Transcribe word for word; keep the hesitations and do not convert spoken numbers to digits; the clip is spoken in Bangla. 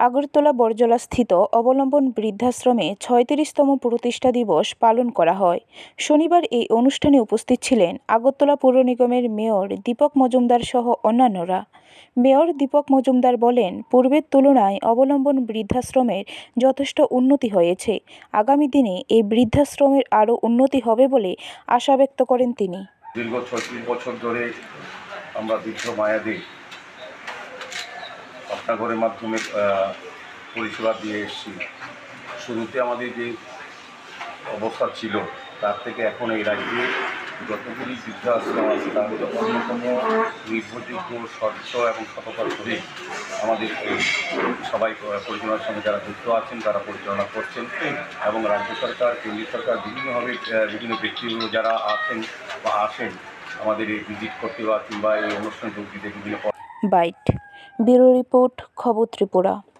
আগরতলা বরজলাস্থিত অবলম্বন বৃদ্ধাশ্রমে ছয়ত্রিশতম প্রতিষ্ঠা দিবস পালন করা হয়। শনিবার এই অনুষ্ঠানে উপস্থিত ছিলেন আগরতলা পৌর নিগমের মেয়র দীপক মজুমদার সহ অন্যান্যরা। মেয়র দীপক মজুমদার বলেন, পূর্বের তুলনায় অবলম্বন বৃদ্ধাশ্রমের যথেষ্ট উন্নতি হয়েছে। আগামী দিনে এই বৃদ্ধাশ্রমের আরও উন্নতি হবে বলে আশা ব্যক্ত করেন তিনি। দীর্ঘ ছত্রিশ বছর ধরে আমরা বৃদ্ধ মায়াদের আপনাগরের মাধ্যমে পরিষেবা দিয়ে এসেছি। শুরুতে আমাদের যে অবস্থা ছিল তার থেকে এখন এই রাজ্যে যতগুলি বৃদ্ধাশ্রম আছে তার মধ্যে অন্যতম নির্ভরযোগ্য স্বচ্ছ এবং সততার সহিত আমাদের সবাই পরিচালনার সঙ্গে যারা যুক্ত আছেন তারা পরিচালনা করছেন এবং রাজ্য সরকার কেন্দ্রীয় সরকার বিভিন্নভাবে বিভিন্ন ব্যক্তিগুলো যারা আছেন বা আসেন আমাদের এই ভিজিট করতে বা কিংবা এই অনুষ্ঠানে যোগ দিতে বিভিন্ন। বাইট ব্যুরো রিপোর্ট, খবর ত্রিপুরা।